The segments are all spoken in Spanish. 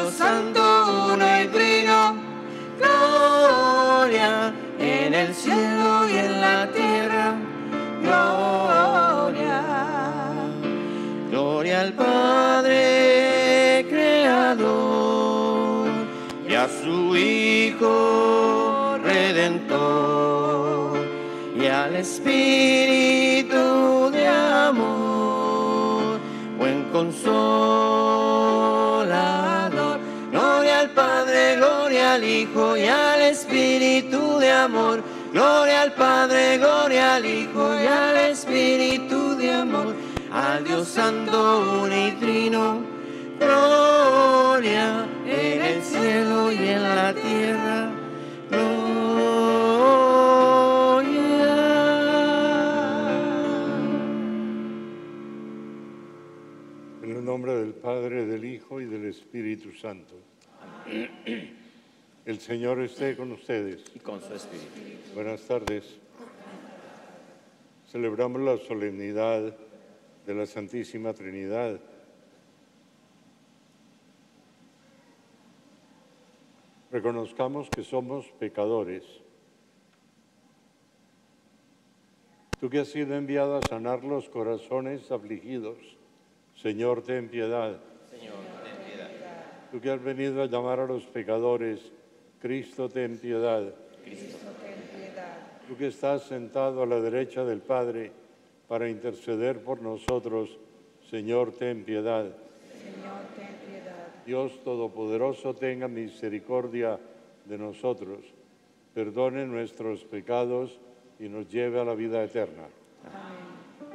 Dios Santo, uno y trino, gloria en el cielo y en la tierra, gloria. Gloria al Padre Creador y a su Hijo Redentor y al Espíritu de amor, buen consolador. Gloria al Padre, gloria al Hijo y al Espíritu de amor. Gloria al Padre, gloria al Hijo y al Espíritu de amor. Al Dios Santo unitrino, gloria en el cielo y en la tierra, gloria. En el nombre del Padre, del Hijo y del Espíritu Santo. El Señor esté con ustedes. Y con su Espíritu. Buenas tardes. Celebramos la solemnidad de la Santísima Trinidad. Reconozcamos que somos pecadores. Tú que has sido enviado a sanar los corazones afligidos, Señor, ten piedad. Señor, ten piedad. Tú que has venido a llamar a los pecadores, Cristo, ten piedad. Cristo, ten piedad. Tú que estás sentado a la derecha del Padre para interceder por nosotros, Señor, ten piedad. Señor, ten piedad. Dios Todopoderoso, tenga misericordia de nosotros, perdone nuestros pecados y nos lleve a la vida eterna. Amén.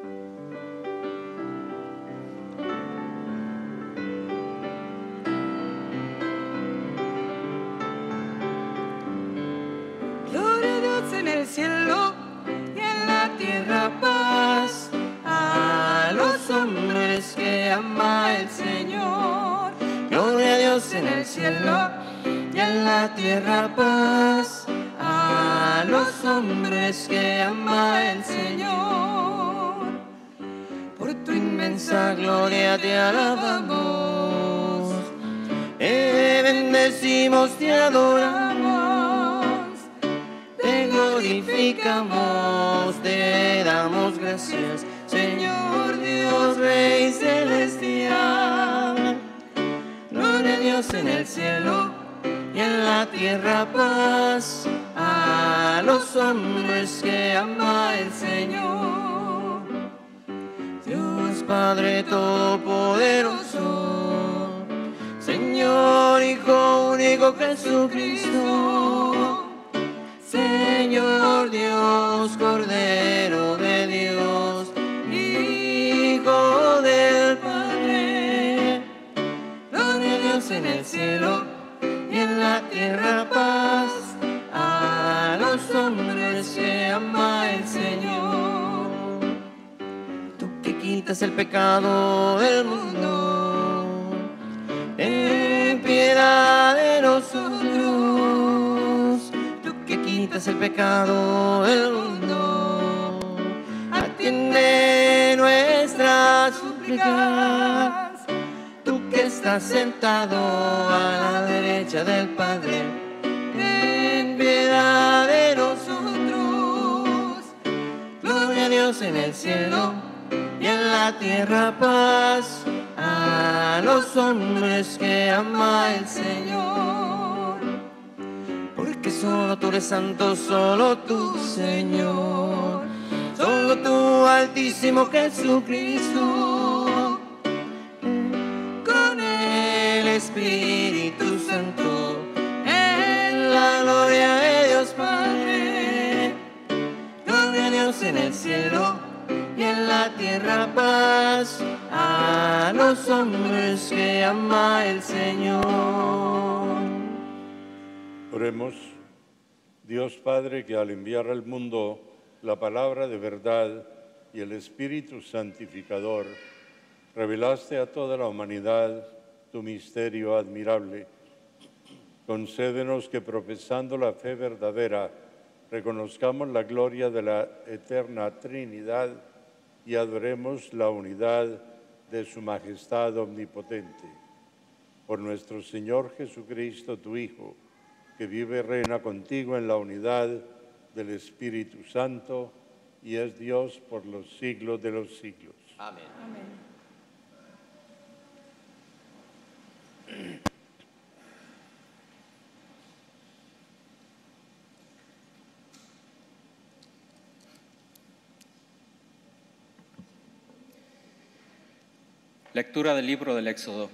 Gloria a Dios en el cielo y en la tierra paz a los hombres que ama el Señor. Gloria a Dios en el cielo y en la tierra paz a los hombres que ama el Señor. Por tu inmensa gloria te alabamos, te bendecimos, te adoramos, te glorificamos, te damos gracias, Señor Dios, Rey celestial. Gloria a Dios en el cielo y en la tierra paz a los hombres que ama el Señor. Dios Padre Todopoderoso, Señor Hijo único Jesucristo, Señor Dios, Cordero de Dios, Hijo del Padre. Gloria a Dios en el cielo y en la tierra paz a los hombres que ama el Señor. Tú que quitas el pecado del mundo, ten piedad de nosotros. Tú que quitas el pecado del mundo, atiende nuestras súplicas. Tú que estás sentado a la derecha del Padre, ten piedad de nosotros. Gloria a Dios en el cielo y en la tierra paz a los hombres que ama el Señor. Porque solo tú eres santo, solo tú, Señor, solo tú, Altísimo Jesucristo, con el Espíritu Santo, en la gloria de Dios Padre. Gloria a Dios en el cielo y en la tierra paz a los hombres que ama el Señor. Oremos. Dios Padre, que al enviar al mundo la palabra de verdad y el Espíritu santificador, revelaste a toda la humanidad tu misterio admirable. Concédenos que, profesando la fe verdadera, reconozcamos la gloria de la eterna Trinidad y adoremos la unidad de su majestad omnipotente. Por nuestro Señor Jesucristo, tu Hijo, que vive y reina contigo en la unidad del Espíritu Santo y es Dios por los siglos de los siglos. Amén. Amén. Lectura del libro del Éxodo.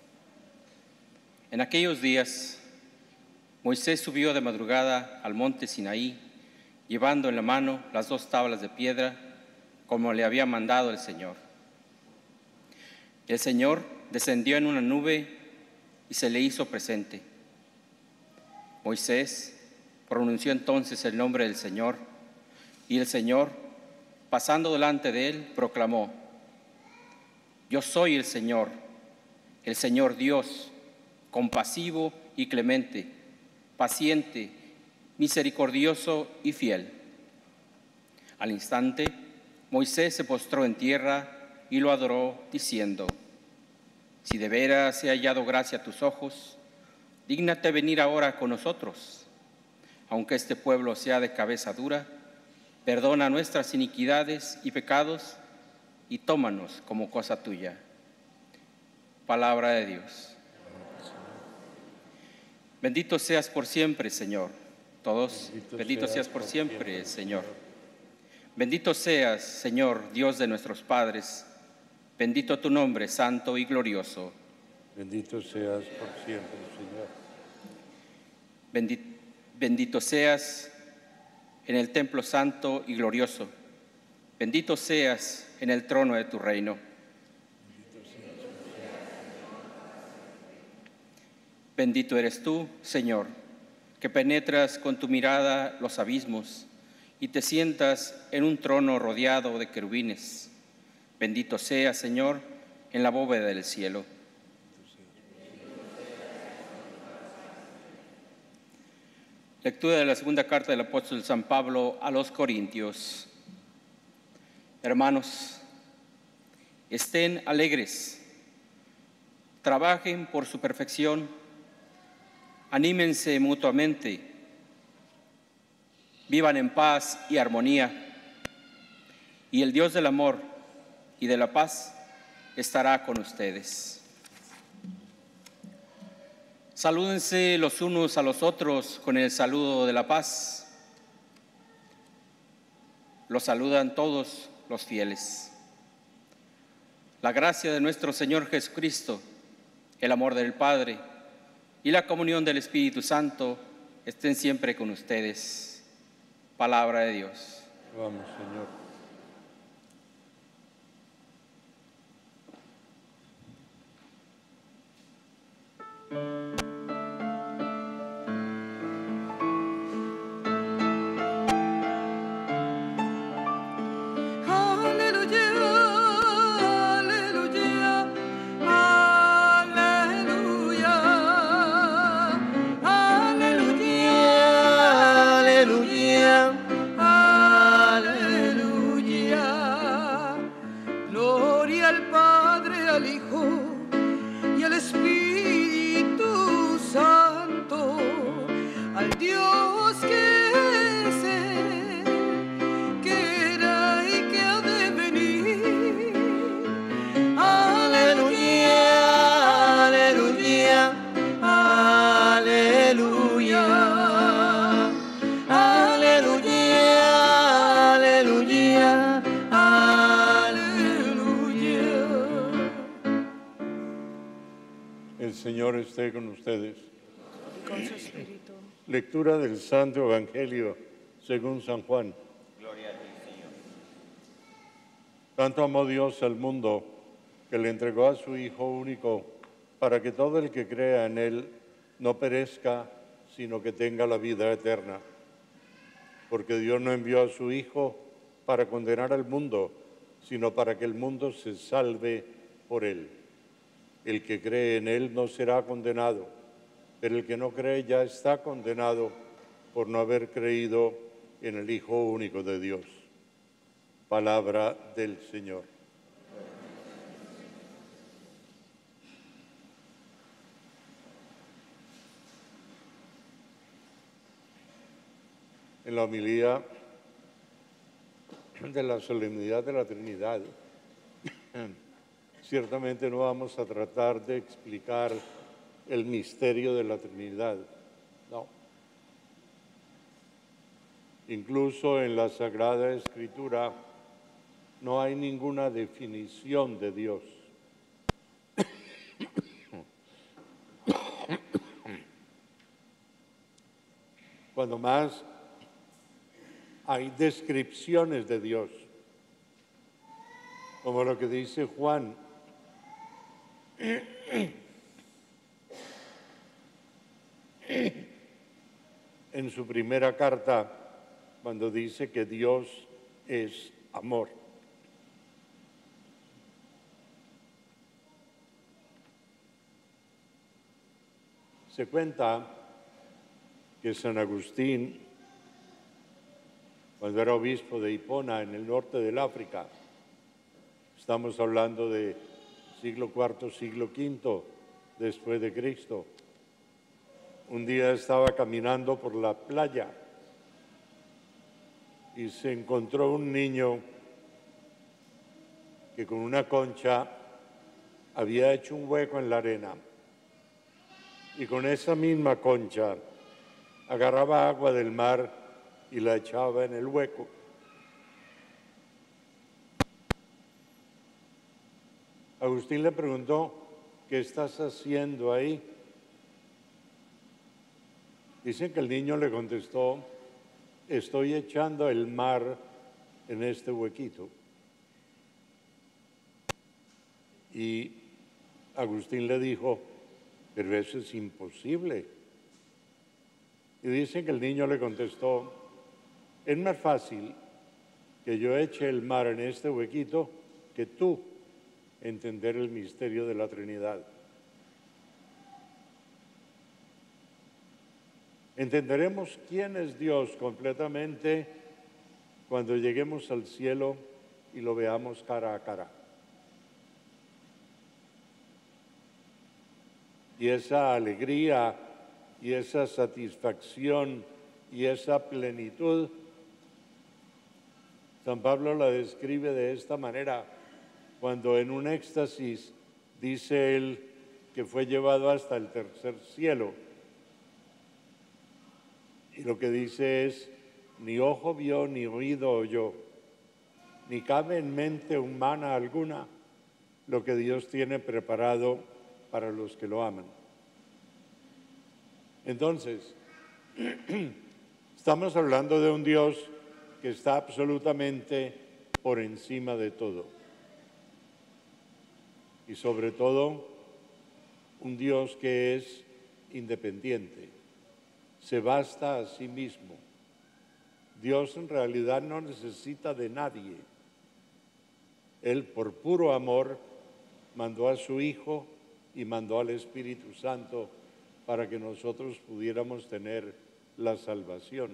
En aquellos días, Moisés subió de madrugada al monte Sinaí, llevando en la mano las 2 tablas de piedra, como le había mandado el Señor. El Señor descendió en una nube y se le hizo presente. Moisés pronunció entonces el nombre del Señor, y el Señor, pasando delante de él, proclamó: Yo soy el Señor Dios, compasivo y clemente, paciente, misericordioso y fiel. Al instante, Moisés se postró en tierra y lo adoró, diciendo: Si de veras he hallado gracia a tus ojos, dígnate venir ahora con nosotros. Aunque este pueblo sea de cabeza dura, perdona nuestras iniquidades y pecados y tómanos como cosa tuya. Palabra de Dios. Bendito seas por siempre, Señor. Todos, bendito seas por siempre, Señor. Bendito seas, Señor, Dios de nuestros padres. Bendito tu nombre, santo y glorioso. Bendito seas por siempre, Señor. Bendito seas en el templo santo y glorioso. Bendito seas en el trono de tu reino. Bendito eres tú, Señor, que penetras con tu mirada los abismos y te sientas en un trono rodeado de querubines. Bendito seas, Señor, en la bóveda del cielo. Lectura de la segunda carta del apóstol San Pablo a los Corintios. Hermanos, estén alegres, trabajen por su perfección, anímense mutuamente, vivan en paz y armonía, y el Dios del amor y de la paz estará con ustedes. Salúdense los unos a los otros con el saludo de la paz. Los saludan todos los fieles. La gracia de nuestro Señor Jesucristo, el amor del Padre y la comunión del Espíritu Santo estén siempre con ustedes. Palabra de Dios. Vamos, Señor. El Señor esté con ustedes. Y con su espíritu. Lectura del Santo Evangelio según San Juan. Gloria a ti, Señor. Tanto amó Dios al mundo que le entregó a su Hijo único para que todo el que crea en Él no perezca, sino que tenga la vida eterna. Porque Dios no envió a su Hijo para condenar al mundo, sino para que el mundo se salve por Él. El que cree en Él no será condenado, pero el que no cree ya está condenado por no haber creído en el Hijo único de Dios. Palabra del Señor. en la homilía de la solemnidad de la Trinidad. Ciertamente no vamos a tratar de explicar el misterio de la Trinidad, no. Incluso en la Sagrada Escritura no hay ninguna definición de Dios. Cuando más hay descripciones de Dios, como lo que dice Juan en su primera carta, cuando dice que Dios es amor. Se cuenta que San Agustín, cuando era obispo de Hipona, en el norte del África, estamos hablando de siglo IV, siglo V después de Cristo, un día estaba caminando por la playa y se encontró un niño que con una concha había hecho un hueco en la arena y con esa misma concha agarraba agua del mar y la echaba en el hueco. Agustín le preguntó, ¿qué estás haciendo ahí? Dicen que el niño le contestó, estoy echando el mar en este huequito. Y Agustín le dijo, pero eso es imposible. Y dicen que el niño le contestó, es más fácil que yo eche el mar en este huequito que tú entender el misterio de la Trinidad. Entenderemos quién es Dios completamente cuando lleguemos al cielo y lo veamos cara a cara. Y esa alegría y esa satisfacción y esa plenitud, San Pablo la describe de esta manera, cuando en un éxtasis dice él que fue llevado hasta el tercer cielo. Y lo que dice es, ni ojo vio, ni oído oyó, ni cabe en mente humana alguna lo que Dios tiene preparado para los que lo aman. Entonces, estamos hablando de un Dios que está absolutamente por encima de todo. Y sobre todo, un Dios que es independiente, se basta a sí mismo. Dios en realidad no necesita de nadie. Él, por puro amor, mandó a su Hijo y mandó al Espíritu Santo para que nosotros pudiéramos tener la salvación.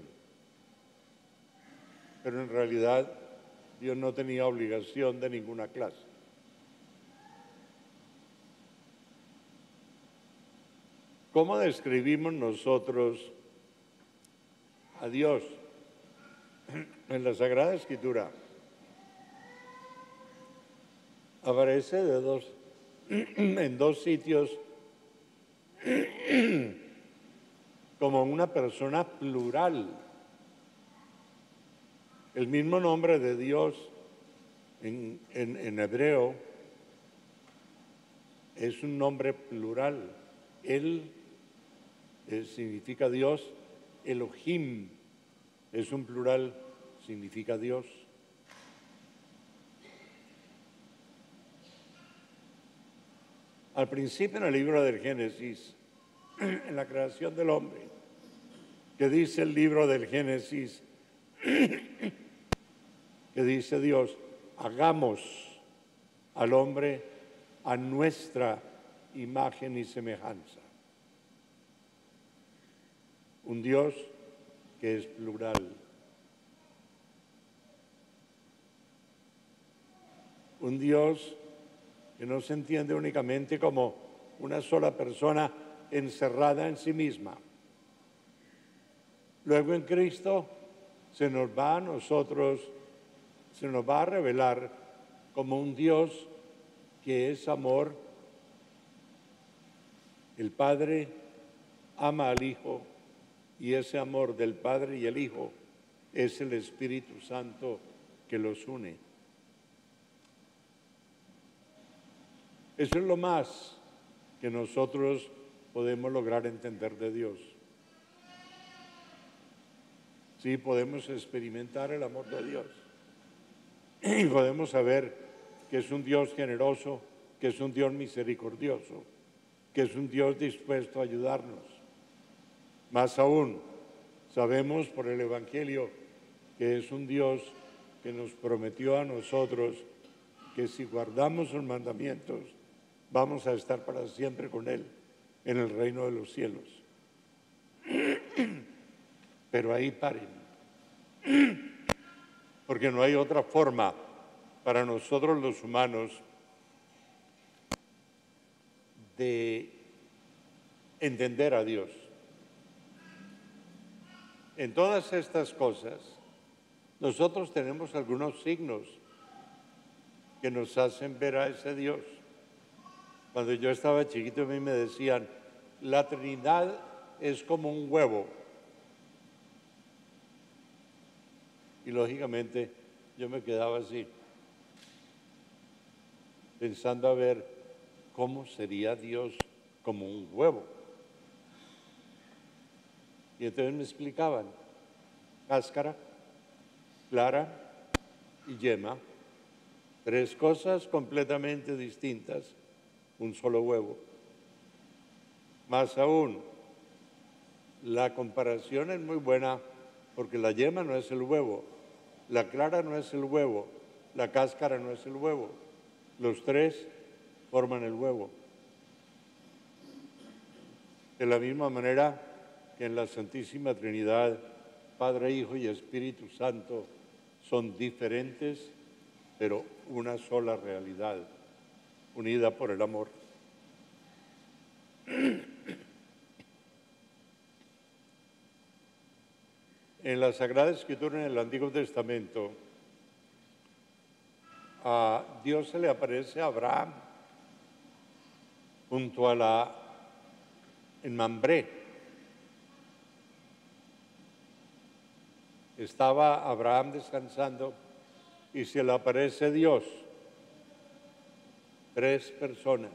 Pero en realidad Dios no tenía obligación de ninguna clase. ¿Cómo describimos nosotros a Dios en la Sagrada Escritura? Aparece en dos sitios como una persona plural. El mismo nombre de Dios en hebreo es un nombre plural. Él significa Dios, Elohim es un plural, significa Dios. Al principio en el libro del Génesis, en la creación del hombre, que dice el libro del Génesis, que dice Dios, hagamos al hombre a nuestra imagen y semejanza. Un Dios que es plural. Un Dios que no se entiende únicamente como una sola persona encerrada en sí misma. Luego en Cristo se nos va a nosotros, se nos va a revelar como un Dios que es amor. El Padre ama al Hijo y ese amor del Padre y el Hijo es el Espíritu Santo que los une. Eso es lo más que nosotros podemos lograr entender de Dios. Sí, podemos experimentar el amor de Dios. Y podemos saber que es un Dios generoso, que es un Dios misericordioso, que es un Dios dispuesto a ayudarnos. Más aún, sabemos por el Evangelio que es un Dios que nos prometió a nosotros que si guardamos sus mandamientos, vamos a estar para siempre con Él en el reino de los cielos. Pero ahí paren, porque no hay otra forma para nosotros los humanos de entender a Dios. En todas estas cosas, nosotros tenemos algunos signos que nos hacen ver a ese Dios. Cuando yo estaba chiquito a mí me decían, la Trinidad es como un huevo. Y lógicamente yo me quedaba así, pensando a ver cómo sería Dios como un huevo. Y entonces me explicaban, cáscara, clara y yema, tres cosas completamente distintas, un solo huevo. Más aún, la comparación es muy buena porque la yema no es el huevo, la clara no es el huevo, la cáscara no es el huevo. Los tres forman el huevo. De la misma manera que en la Santísima Trinidad, Padre, Hijo y Espíritu Santo son diferentes, pero una sola realidad, unida por el amor. En la Sagrada Escritura, en el Antiguo Testamento, a Dios se le aparece a Abraham junto a en Mambré. Estaba Abraham descansando y se le aparece Dios, tres personas.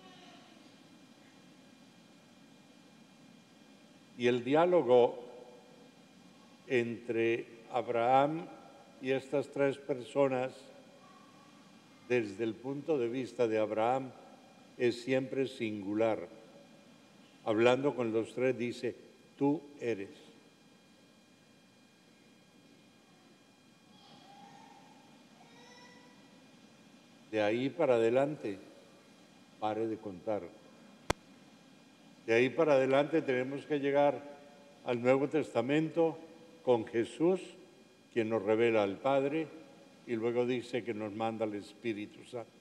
Y el diálogo entre Abraham y estas tres personas, desde el punto de vista de Abraham, es siempre singular. Hablando con los tres dice, tú eres. De ahí para adelante, pare de contar. De ahí para adelante tenemos que llegar al Nuevo Testamento con Jesús, quien nos revela al Padre, y luego dice que nos manda el Espíritu Santo.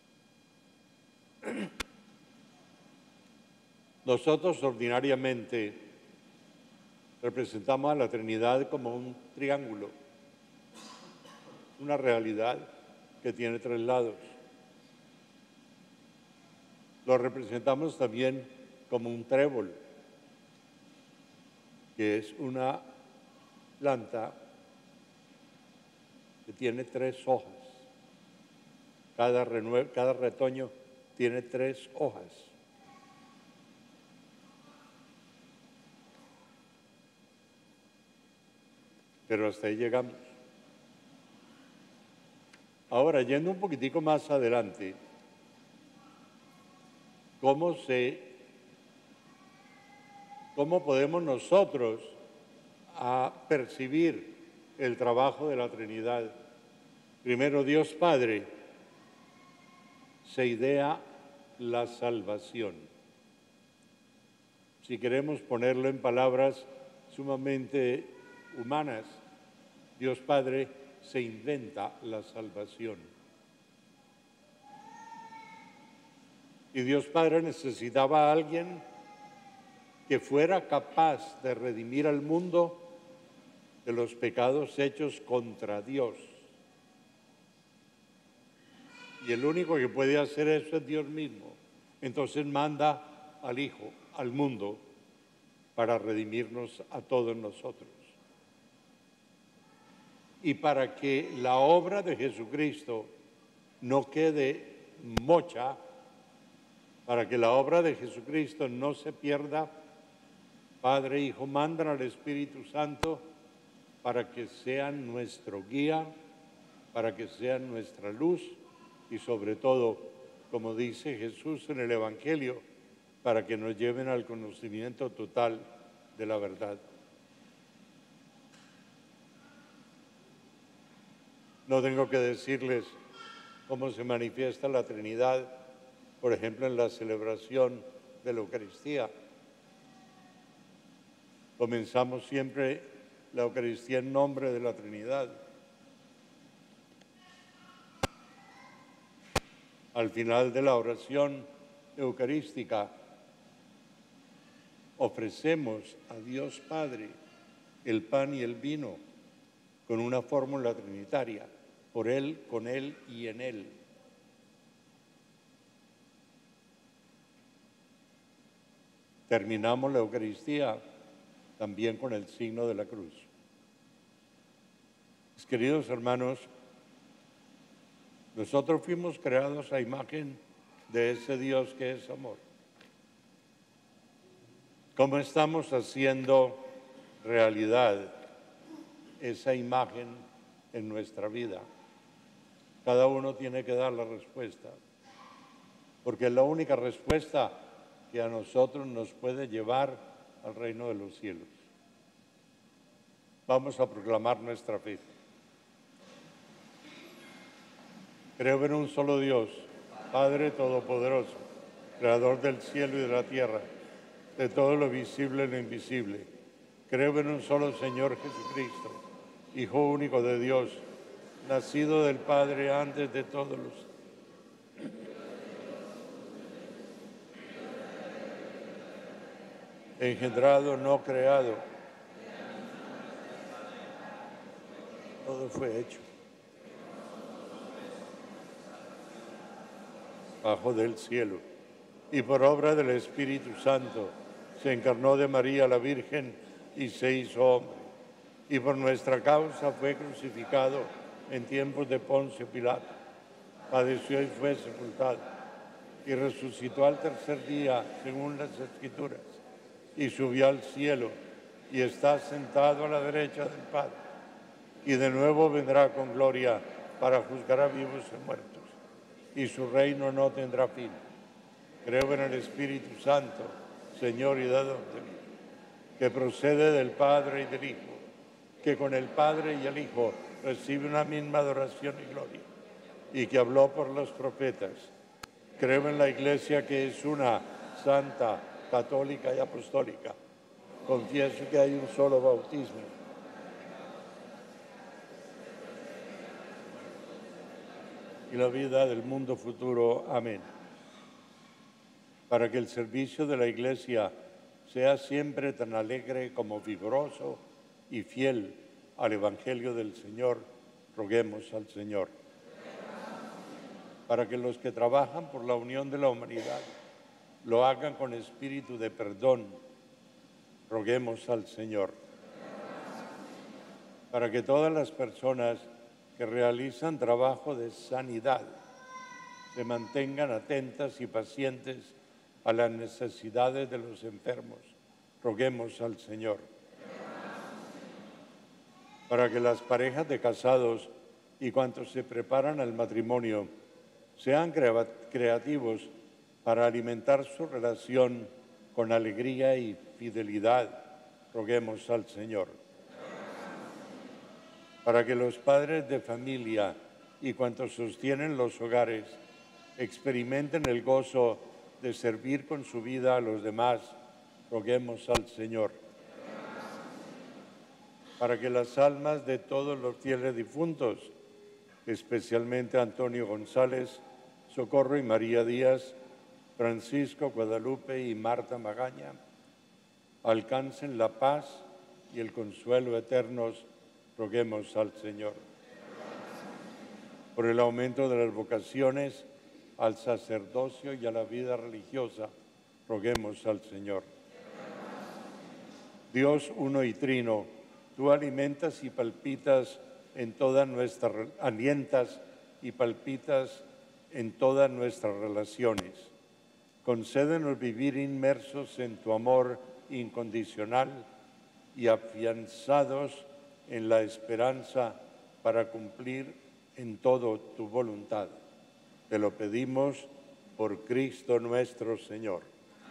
Nosotros ordinariamente representamos a la Trinidad como un triángulo, una realidad que tiene tres lados. Lo representamos también como un trébol, que es una planta que tiene tres hojas. Cada retoño tiene tres hojas. Pero hasta ahí llegamos. Ahora, yendo un poquitico más adelante, ¿cómo podemos nosotros percibir el trabajo de la Trinidad? Primero, Dios Padre se idea la salvación. Si queremos ponerlo en palabras sumamente humanas, Dios Padre se inventa la salvación. Y Dios Padre necesitaba a alguien que fuera capaz de redimir al mundo de los pecados hechos contra Dios. Y el único que puede hacer eso es Dios mismo. Entonces manda al Hijo al mundo para redimirnos a todos nosotros. Y para que la obra de Jesucristo no quede mocha, para que la obra de Jesucristo no se pierda, Padre e Hijo mandan al Espíritu Santo para que sean nuestro guía, para que sean nuestra luz y sobre todo, como dice Jesús en el Evangelio, para que nos lleven al conocimiento total de la verdad. No tengo que decirles cómo se manifiesta la Trinidad, por ejemplo, en la celebración de la Eucaristía. Comenzamos siempre la Eucaristía en nombre de la Trinidad. Al final de la oración eucarística, ofrecemos a Dios Padre el pan y el vino con una fórmula trinitaria, por Él, con Él y en Él. Terminamos la Eucaristía también con el signo de la cruz. Mis queridos hermanos, nosotros fuimos creados a imagen de ese Dios que es amor. ¿Cómo estamos haciendo realidad esa imagen en nuestra vida? Cada uno tiene que dar la respuesta, porque es la única respuesta que a nosotros nos puede llevar al reino de los cielos. Vamos a proclamar nuestra fe. Creo en un solo Dios, Padre Todopoderoso, Creador del cielo y de la tierra, de todo lo visible y lo invisible. Creo en un solo Señor Jesucristo, Hijo único de Dios, nacido del Padre antes de todos los... engendrado, no creado. Todo fue hecho bajo del cielo, y por obra del Espíritu Santo se encarnó de María la Virgen y se hizo hombre, y por nuestra causa fue crucificado en tiempos de Poncio Pilato, padeció y fue sepultado, y resucitó al tercer día según las Escrituras, y subió al cielo, y está sentado a la derecha del Padre, y de nuevo vendrá con gloria para juzgar a vivos y muertos, y su reino no tendrá fin. Creo en el Espíritu Santo, Señor y dador de vida, que procede del Padre y del Hijo, que con el Padre y el Hijo recibe una misma adoración y gloria, y que habló por los profetas. Creo en la Iglesia, que es una, santa, católica y apostólica. Confieso que hay un solo bautismo. Y la vida del mundo futuro. Amén. Para que el servicio de la Iglesia sea siempre tan alegre como vigoroso y fiel al Evangelio del Señor, roguemos al Señor. Para que los que trabajan por la unión de la humanidad lo hagan con espíritu de perdón, roguemos al Señor. Para que todas las personas que realizan trabajo de sanidad se mantengan atentas y pacientes a las necesidades de los enfermos, roguemos al Señor. Para que las parejas de casados y cuantos se preparan al matrimonio sean creativos para alimentar su relación con alegría y fidelidad, roguemos al Señor. Para que los padres de familia y cuantos sostienen los hogares experimenten el gozo de servir con su vida a los demás, roguemos al Señor. Para que las almas de todos los fieles difuntos, especialmente Antonio González, Socorro y María Díaz, Francisco Guadalupe y Marta Magaña, alcancen la paz y el consuelo eternos, roguemos al Señor. Por el aumento de las vocaciones al sacerdocio y a la vida religiosa, roguemos al Señor. Dios uno y trino, tú alientas y palpitas en todas nuestras relaciones. Concédenos vivir inmersos en tu amor incondicional y afianzados en la esperanza para cumplir en todo tu voluntad. Te lo pedimos por Cristo nuestro Señor.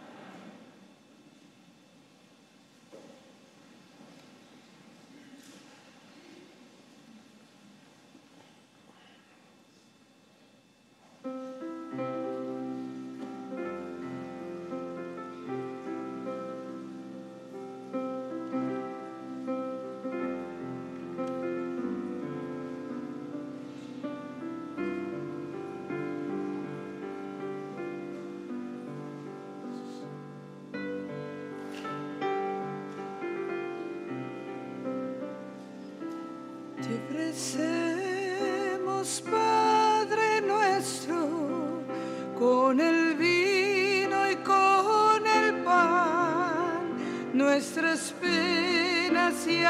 Te ofrecemos, Padre nuestro, con el vino y con el pan, nuestras penas y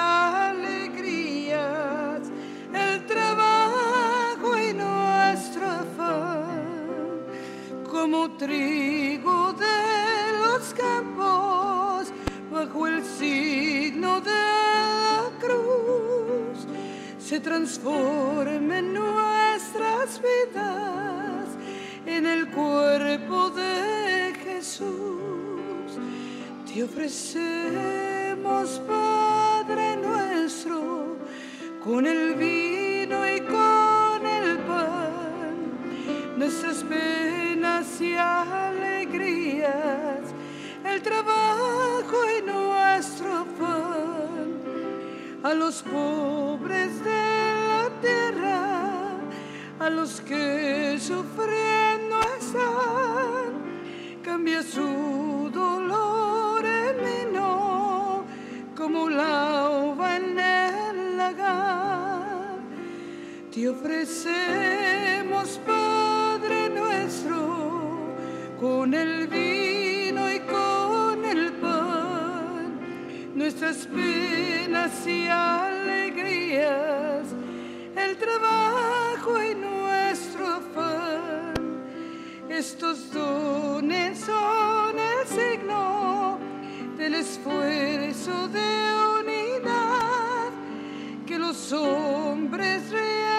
alegrías, el trabajo y nuestro afán, como trigo de los campos, bajo el signo de la cruz, se transformen nuestras vidas en el cuerpo de Jesús. Te ofrecemos, Padre nuestro, con el vino y con el pan, nuestras penas y alegrías, el trabajo y nuestro afán, a los pobres de la tierra, a los que sufriendo están, cambia su dolor en vino, como la uva en el lagar. Te ofrecemos, Padre nuestro, con el vino y con el pan, nuestras penas y alegrías, el trabajo y nuestro afán. Estos dones son el signo del esfuerzo de unidad que los hombres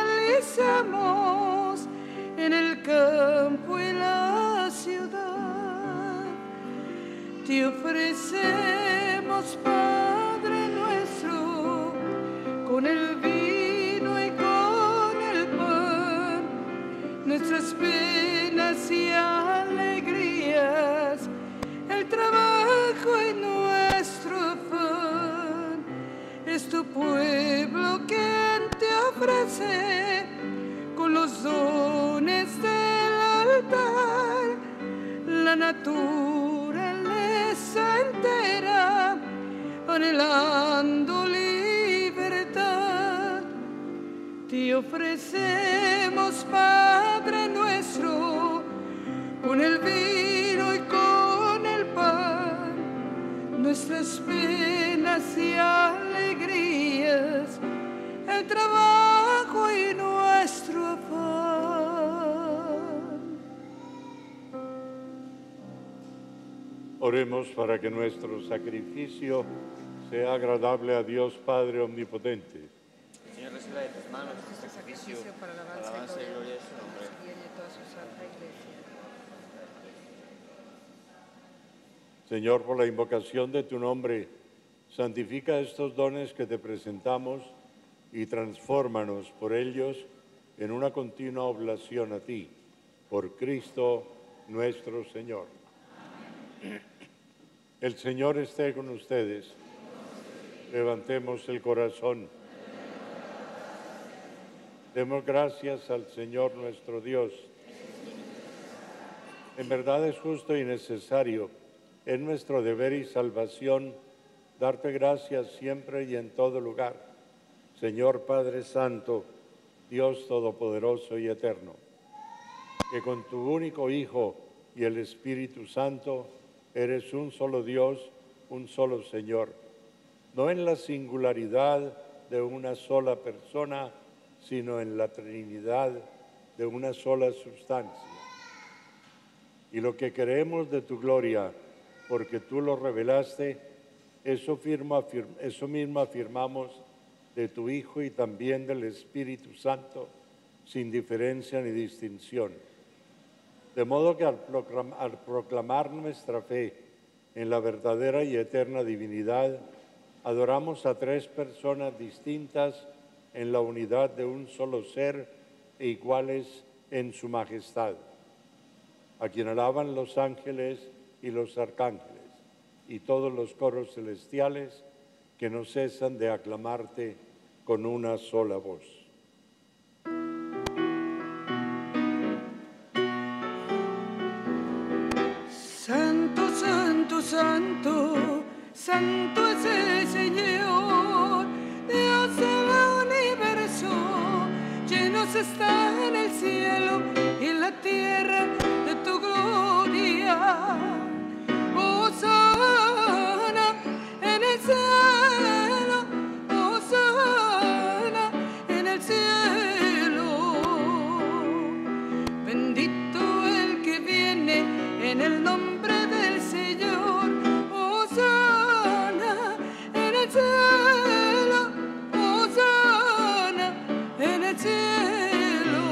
realizamos en el campo y la ciudad. Te ofrecemos, Padre nuestro, con el vino y con el pan, nuestras penas y alegrías, el trabajo y nuestro afán. Es tu pueblo quien te ofrece con los dones del altar la naturaleza entera, anhelando libertad. Te ofrecemos, Padre nuestro, con el vino y con el pan, nuestras penas y alegrías, el trabajo y nuestro afán. Oremos para que nuestro sacrificio sea agradable a Dios Padre Omnipotente. Señor, reciba de tus manos este sacrificio Para la alabanza y gloria de su nombre. y de toda su santa iglesia. Señor, por la invocación de tu nombre, santifica estos dones que te presentamos y transfórmanos por ellos en una continua oblación a ti, por Cristo nuestro Señor. El Señor esté con ustedes. Levantemos el corazón. Demos gracias al Señor nuestro Dios. En verdad es justo y necesario, es nuestro deber y salvación darte gracias siempre y en todo lugar, Señor Padre Santo, Dios Todopoderoso y Eterno, que con tu único Hijo y el Espíritu Santo eres un solo Dios, un solo Señor, no en la singularidad de una sola persona, sino en la Trinidad de una sola sustancia. Y lo que queremos de tu gloria, porque tú lo revelaste, eso mismo afirmamos de tu Hijo y también del Espíritu Santo, sin diferencia ni distinción. De modo que al proclamar nuestra fe en la verdadera y eterna divinidad, adoramos a tres personas distintas en la unidad de un solo ser e iguales en su majestad, a quien alaban los ángeles y los arcángeles y todos los coros celestiales que no cesan de aclamarte con una sola voz. Santo, santo, santo, santo es el Señor, Dios del universo, llenos están el cielo y la tierra de tu gloria. Hosana en el cielo, hosana en el cielo. Bendito el que viene en el nombre del Señor. Hosana en el cielo, hosana en el cielo.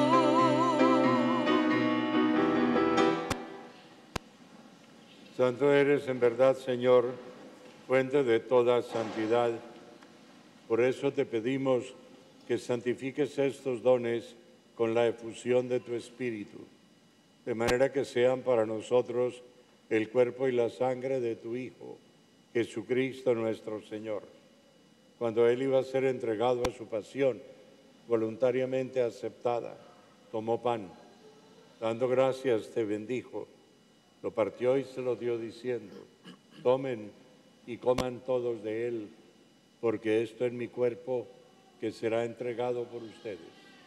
Santo eres en verdad, Señor, fuente de toda santidad. Por eso te pedimos que santifiques estos dones con la efusión de tu Espíritu, de manera que sean para nosotros el cuerpo y la sangre de tu Hijo, Jesucristo nuestro Señor. Cuando Él iba a ser entregado a su pasión, voluntariamente aceptada, tomó pan, dando gracias te bendijo, lo partió y se lo dio diciendo: tomen y coman todos de él, porque esto es mi cuerpo que será entregado por ustedes.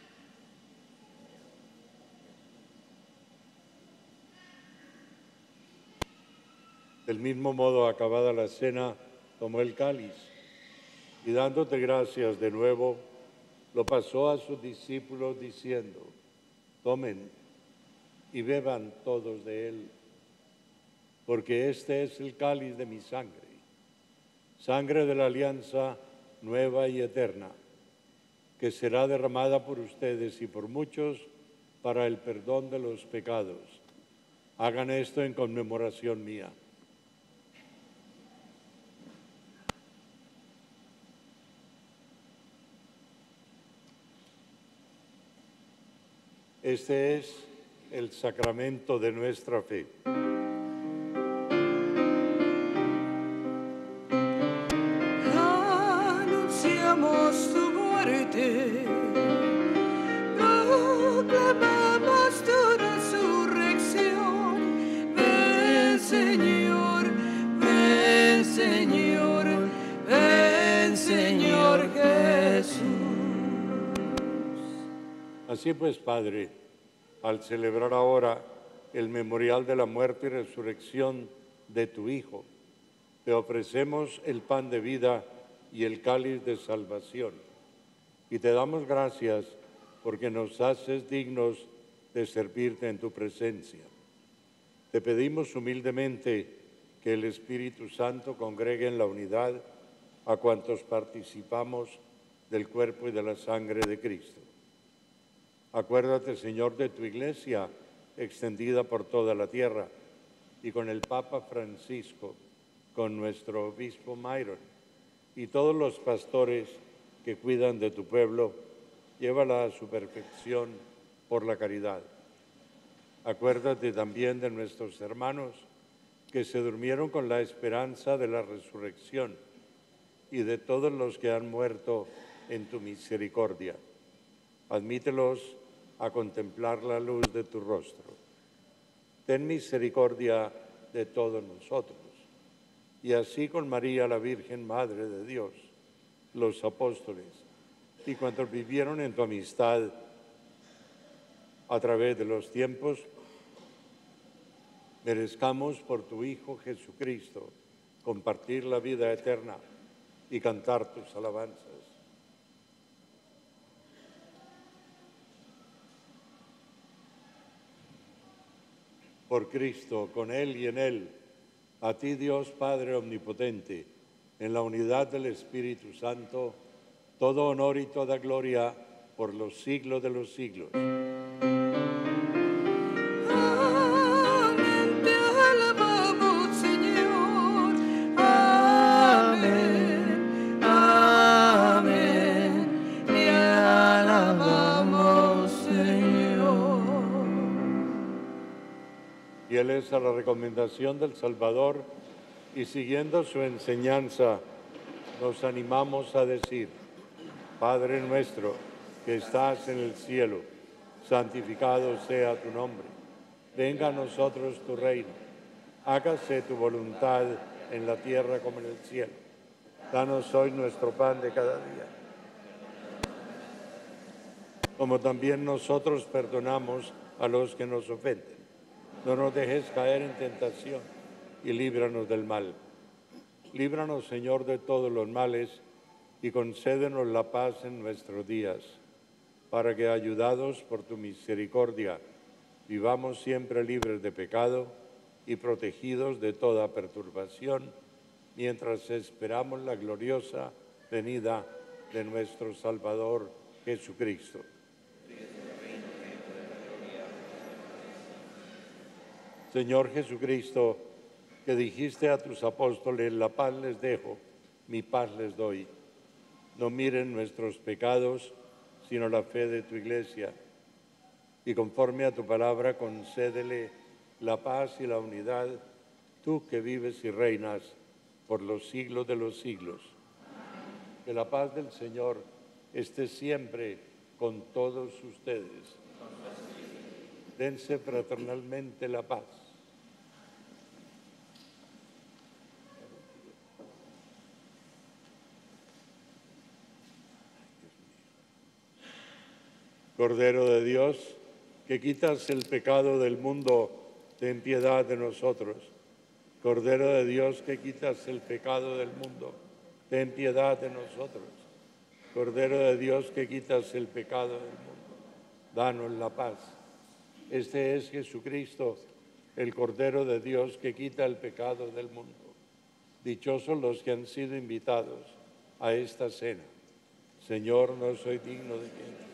Del mismo modo, acabada la cena, tomó el cáliz y dándote gracias de nuevo, lo pasó a sus discípulos diciendo: tomen y beban todos de él, porque este es el cáliz de mi sangre, sangre de la alianza nueva y eterna, que será derramada por ustedes y por muchos para el perdón de los pecados. Hagan esto en conmemoración mía. Este es el sacramento de nuestra fe. Anunciamos tu muerte, proclamamos tu resurrección. Ven, Señor, ven, Señor, ven, Señor Jesús. Así pues, Padre, al celebrar ahora el memorial de la muerte y resurrección de tu Hijo, te ofrecemos el pan de vida y el cáliz de salvación. Y te damos gracias porque nos haces dignos de servirte en tu presencia. Te pedimos humildemente que el Espíritu Santo congregue en la unidad a cuantos participamos del cuerpo y de la sangre de Cristo. Acuérdate, Señor, de tu Iglesia extendida por toda la tierra y con el Papa Francisco, con nuestro obispo Myron y todos los pastores que cuidan de tu pueblo, llévala a su perfección por la caridad. Acuérdate también de nuestros hermanos que se durmieron con la esperanza de la resurrección y de todos los que han muerto en tu misericordia. Admítelos a contemplar la luz de tu rostro. Ten misericordia de todos nosotros. y así con María, la Virgen Madre de Dios, los apóstoles y cuantos vivieron en tu amistad a través de los tiempos, merezcamos por tu Hijo Jesucristo compartir la vida eterna y cantar tus alabanzas. Por Cristo, con Él y en Él, a ti Dios Padre Omnipotente, en la unidad del Espíritu Santo, todo honor y toda gloria por los siglos de los siglos. Amén, te alabamos, Señor. Amén, amén, te alabamos, Señor. Fieles a la recomendación del Salvador y siguiendo su enseñanza, nos animamos a decir: Padre nuestro que estás en el cielo, santificado sea tu nombre. Venga a nosotros tu reino. Hágase tu voluntad en la tierra como en el cielo. Danos hoy nuestro pan de cada día. Como también nosotros perdonamos a los que nos ofenden. No nos dejes caer en tentación y líbranos del mal. Líbranos, Señor, de todos los males y concédenos la paz en nuestros días, para que, ayudados por tu misericordia, vivamos siempre libres de pecado y protegidos de toda perturbación, mientras esperamos la gloriosa venida de nuestro Salvador Jesucristo. Señor Jesucristo, que dijiste a tus apóstoles: la paz les dejo, mi paz les doy. No miren nuestros pecados, sino la fe de tu Iglesia. Y conforme a tu palabra, concédele la paz y la unidad, tú que vives y reinas por los siglos de los siglos. Que la paz del Señor esté siempre con todos ustedes. Dense fraternalmente la paz. Cordero de Dios, que quitas el pecado del mundo, ten piedad de nosotros. Cordero de Dios, que quitas el pecado del mundo, ten piedad de nosotros. Cordero de Dios, que quitas el pecado del mundo, danos la paz. Este es Jesucristo, el Cordero de Dios, que quita el pecado del mundo. Dichosos los que han sido invitados a esta cena. Señor, no soy digno de que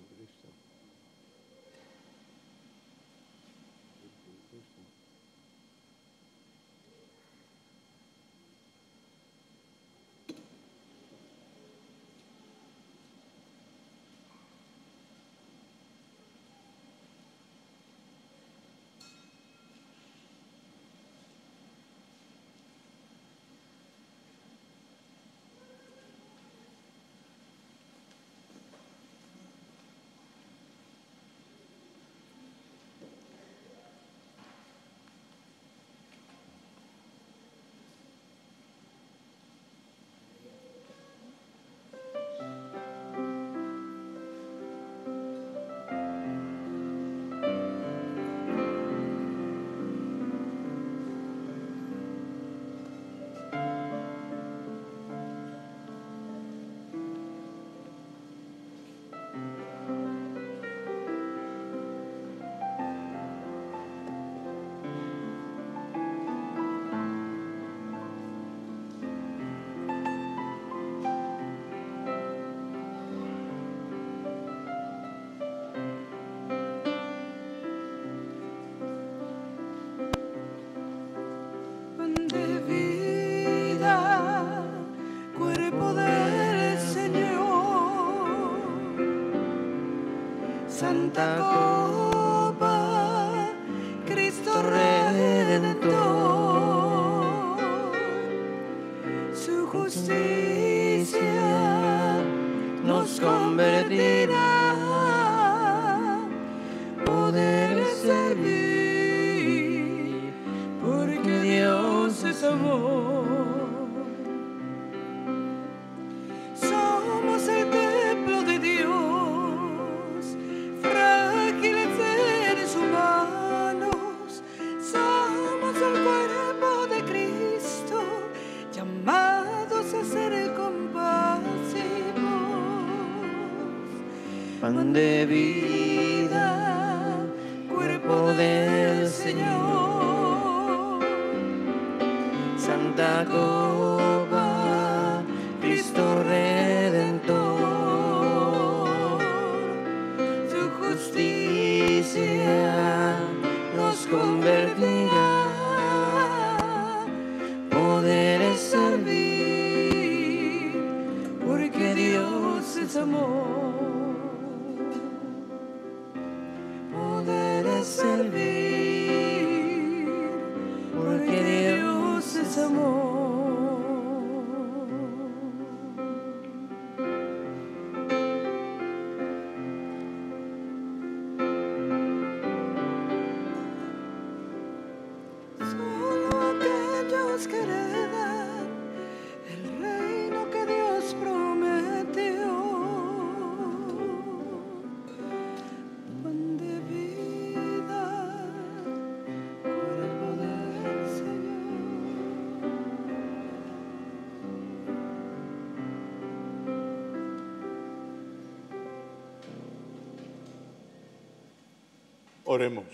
Santa Copa, Cristo Redentor, su justicia nos convertirá, poder servir, porque Dios es amor. Somos el templo de Dios, frágiles seres humanos, somos el cuerpo de Cristo, llamados a ser compasivos. Pan de vida, cuerpo del Señor, Santa Copa, Cristo Redentor, su justicia nos convertirá, poder servir, porque Dios es amor. Poder servir, porque Dios es amor. Que heredan el reino que Dios prometió, pan de vida, cuerpo del Señor. Oremos.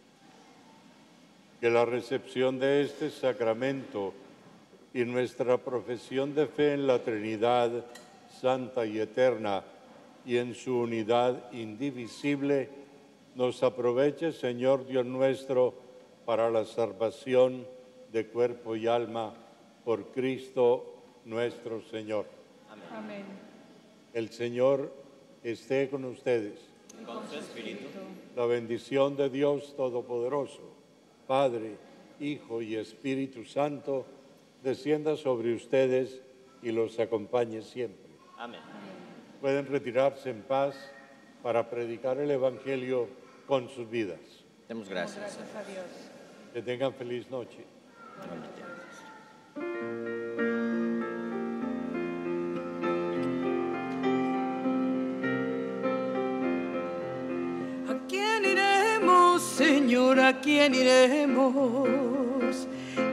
Que la recepción de este sacramento y nuestra profesión de fe en la Trinidad Santa y Eterna y en su unidad indivisible nos aproveche, Señor Dios nuestro, para la salvación de cuerpo y alma por Cristo nuestro Señor. Amén. El Señor esté con ustedes. Y con su espíritu. La bendición de Dios Todopoderoso, Padre, Hijo y Espíritu Santo, descienda sobre ustedes y los acompañe siempre. Amén. Pueden retirarse en paz para predicar el Evangelio con sus vidas. Demos gracias. Gracias a Dios. Que tengan feliz noche. ¿A quién iremos, Señor? ¿A quién iremos?